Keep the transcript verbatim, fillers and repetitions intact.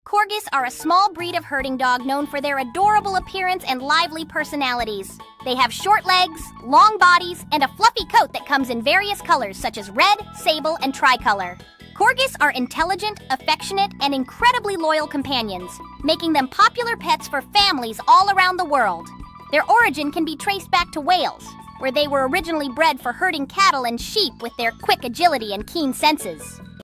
Corgis are a small breed of herding dog known for their adorable appearance and lively personalities. They have short legs, long bodies, and a fluffy coat that comes in various colors such as red, sable, and tricolor. Corgis are intelligent, affectionate, and incredibly loyal companions, making them popular pets for families all around the world. Their origin can be traced back to Wales, where they were originally bred for herding cattle and sheep with their quick agility and keen senses.